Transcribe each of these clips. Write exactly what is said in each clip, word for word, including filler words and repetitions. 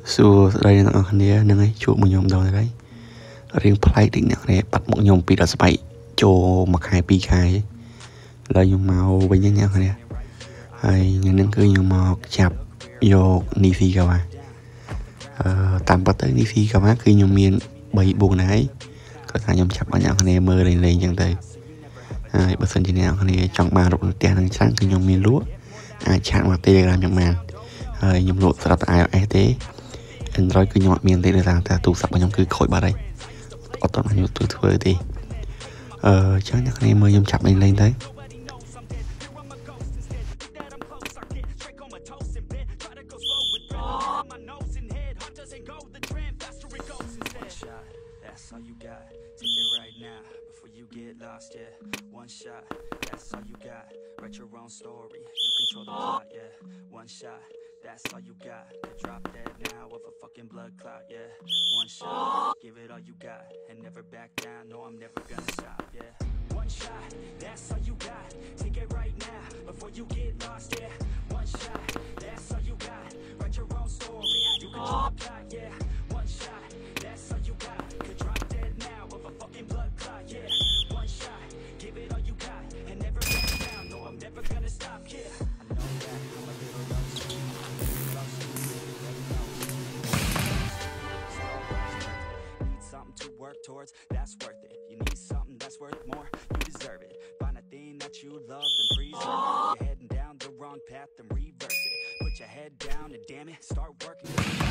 xua đây là ở đây nâng ấy chuột một nhom đầu đấy riêng play định nặng này bắt một nhom pi đã bảy cho mặc hai pi khai lợi nhom màu bên nhau nhau này hay những nâng cứ nhom màu chập vô Nishikawa tạm bắt tới Nishikawa khi nhom miền bảy buồn này có thể nhom chập ở nhau này mơ lên lên chẳng tới ai bớt sân trên nào này chọn ba độ tiền đang sáng khi nhom miền lúa ai chạm vào telegram nhom màn hơi nhom lộ sập ai ở thế Android cứ nhom miền telegram ta tụ sập vào nhom cứ khỏi bà đây ở toàn nhom tụi thưa thì ờ chắc nhắc này mơ nhom chập lên lên đấy One shot, that's all you got. Write your own story, you control the plot, yeah. One shot, that's all you got. Could drop dead now of a fucking blood clot, yeah. One shot, give it all you got and never back down. No, I'm never gonna stop, yeah. One shot, that's all you got. Take it right now before you get lost, yeah. One shot, that's all you got. Write your own story, you control the plot, yeah. One shot, that's all you got. Could drop dead now of a fucking blood clot, yeah. One shot, give it all you got and never back down. No, I'm never gonna stop, yeah. I know that I'm a little lost. Need something to work towards, that's worth it. You need something that's worth more, you deserve it. Find a thing that you love, then preserve it. You're heading down the wrong path, then reverse it. Put your head down and damn it, start working.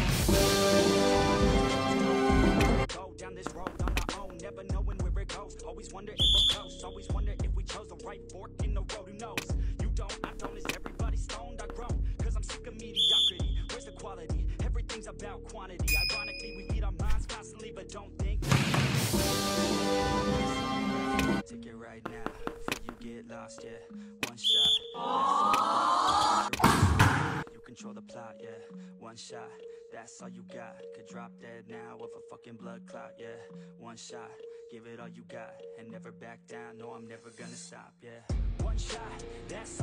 Go down this road on our own, never knowing where it goes. Always wonder if we're close, always wonder if we chose the right fork in the road. Who knows? You don't, I don't, is everybody stoned? I grown, cause I'm sick of mediocrity. Where's the quality? Everything's about quantity. Ironically, we feed our minds constantly, but don't think. Take it right now, before you get lost, yeah. One shot, that's you control the plot, yeah. One shot, that's all you got. Could drop dead now of a fucking blood clot, yeah. One shot, give it all you got and never back down. No, I'm never gonna stop, yeah. One shot, that's